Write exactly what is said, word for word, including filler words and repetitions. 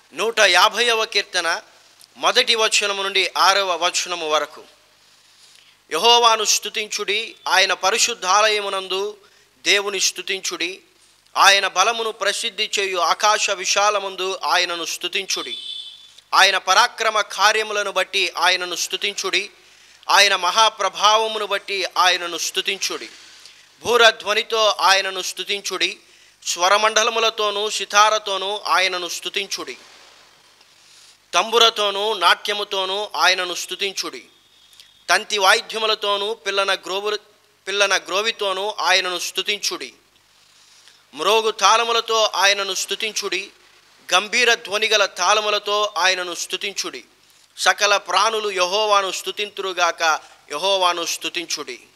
నూట యాభైవ కీర్తన మొదటి వచనము నుండి ఆరవ వచనము వరకు. యెహోవాను స్తుతించుడి, ఆయన పరిశుద్ధాలయమునందు దేవుని స్తుతించుడి. ఆయన బలమును ప్రసిద్ధి చేయు ఆకాశ విశాలమందు ఆయనను స్తుతించుడి. ఆయన పరాక్రమ కార్యములను బట్టి ఆయనను స్తుతించుడి. ఆయన మహాప్రభావమును బట్టి ఆయనను స్తుతించుడి. భూరధ్వనితో ఆయనను స్తుతించుడి. స్వరమండలములతోనూ సితారతోనూ ఆయనను స్తుతించుడి. తంబురతోనూ నాట్యముతోనూ ఆయనను స్తుతించుడి. తంతి వాయిద్యములతోనూ పిల్లన గ్రోవు పిల్లన గ్రోవితోనూ ఆయనను స్తుతించుడి. మ్రోగు తాళములతో ఆయనను స్తుతించుడి. గంభీర ధ్వనిగల తాళములతో ఆయనను స్తుతించుడి. సకల ప్రాణులు యెహోవాను స్తుతింతురుగాక. యెహోవాను స్తుతించుడి.